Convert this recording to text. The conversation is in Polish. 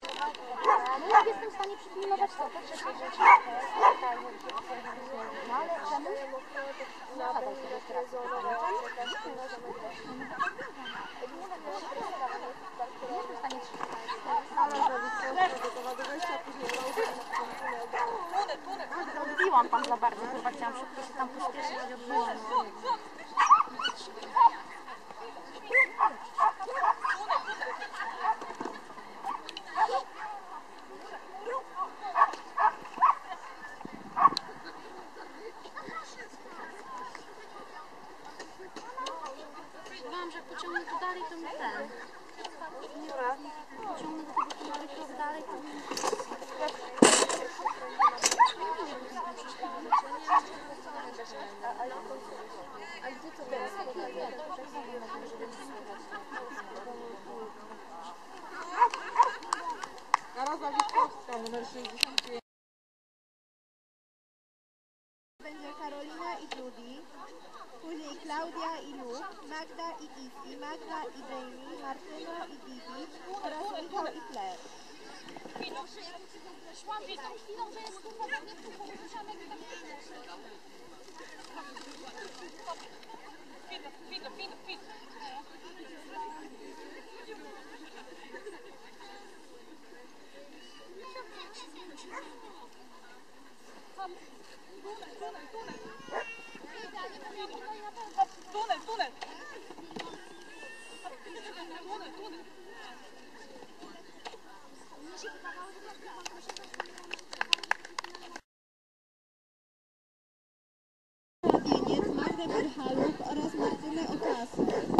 No jak jestem w stanie przypilnować to trzeciej rzeczy, no ale czemu? Zadaj sobie teraz odbiłam pan za bardzo, chyba chciałam szybko się tam pośpieszyć i odbyłam. Myślałam, że jak pociągnę to dalej, to mi ten. Pociągnę do tego tunelu krok dalej, to mi... A gdzie to jest? Naroza Witkowska, numer 65. Będzie Karolina i Judy, później Klaudia i Luke, Magda i Izzy, Magda i Jamie, Martyna i Bibi oraz Michał i Claire. Szłam z tą chwilą, że jest kurwa we mnie tu, powiedziałam jak tam Fido. Tunel. Magda Berhaluk oraz Martynę Okasy.